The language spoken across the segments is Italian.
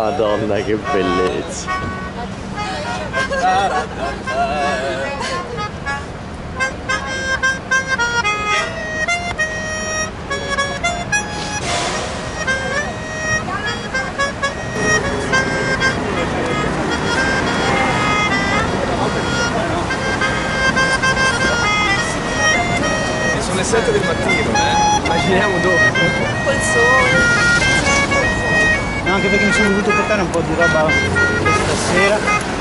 Madonna, che bellezza. Sono le 7 del mattino, immaginiamo dopo. Col sole. No, anche perché mi sono dovuto portare un po' di roba stasera.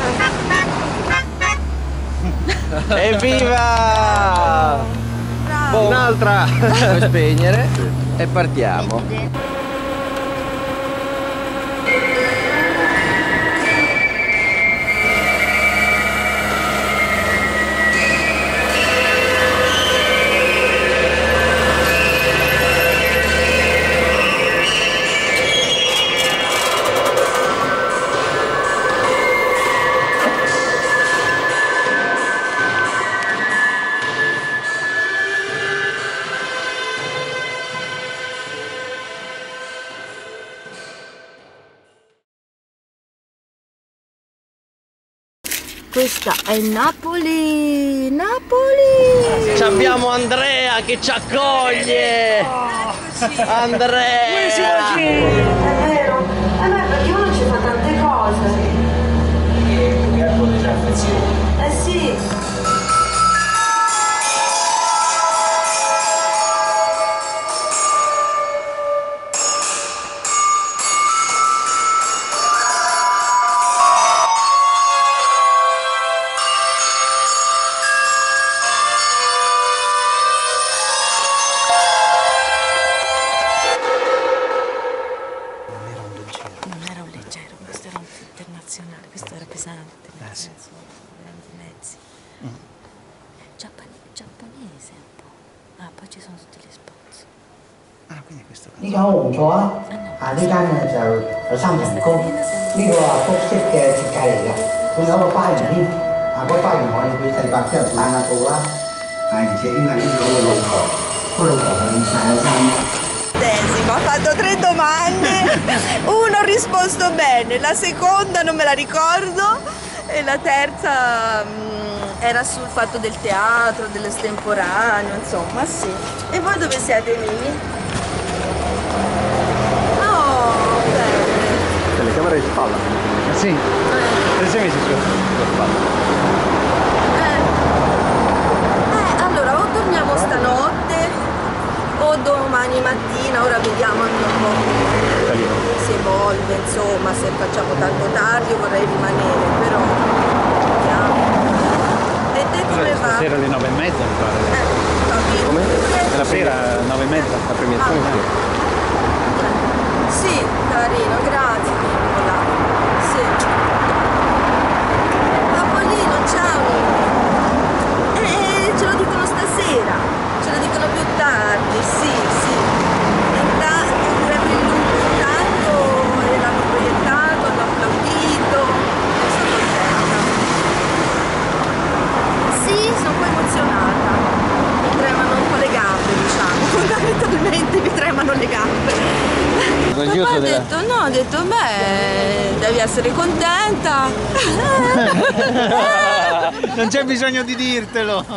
Evviva! Bravo. Un'altra! Puoi spegnere e partiamo. Questa è Napoli. Napoli. Ci abbiamo Andrea che ci accoglie! Andrea! È vero? Perché uno ci fa tante cose. Eh sì. Non era un leggero, questo era un internazionale, questo era pesante, Sì. grandi mezzi. Giapponese un po'. Ah, poi ci sono tutti gli sponsor. Ah, quindi questo. 呢間好唔錯啊！呢間咧就有3層高，呢個複式嘅設計嚟嘅，仲有個花園添。個花園可以俾細伯之後買下布啦。而且因為呢個老婆去曬咗衫。 Mi ha fatto 3 domande, una ho risposto bene, la seconda non me la ricordo e la terza era sul fatto del teatro, dell'estemporaneo, insomma, sì. E voi dove siete, Mimi? Oh, bene. Telecamera di spalla. Sì, 3 mesi sulla spalla. Allora, o torniamo stanotte o domani mattina, ora vediamo anche un po' si evolve, insomma, se facciamo tanto tardi io vorrei rimanere, però vediamo. E te come va? Stasera alle 9:30 mi pare. Capito. Come? La sera 9:30 la premiazione. Sì, carino, grazie Nicola. Sì. Papolino, ciao. Ce lo dicono stasera, ce lo dicono più tardi, sì, sì. Intanto l'hanno proiettato, hanno applaudito, sono contenta. Sì, sono un po' emozionata, mi tremano un po' le gambe, diciamo, fondamentalmente mi tremano le gambe. Papà ha detto, no, ha detto, beh, devi essere contenta. Non c'è bisogno di dirtelo.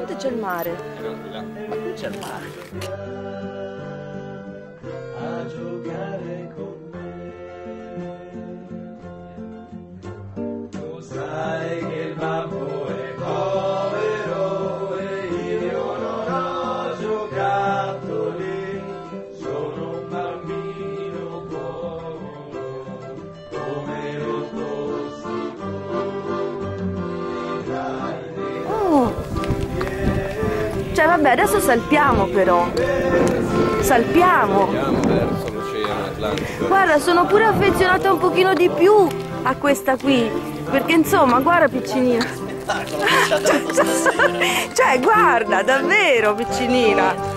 sicuramente c'è il mare. No, di là. Ma qui c'è il mare. A giocare con me. Tu sai che il babbo è povero e io non ho giocattoli, sono un bambino buono come lo fossi tu. Cioè vabbè, adesso salpiamo però. Salpiamo. Andiamo verso l'oceano Atlantico. Guarda, sono pure affezionata un pochino di più a questa qui. Perché insomma, guarda piccinina. Spettacolo che ci ha dato stasera. Cioè, guarda, davvero piccinina.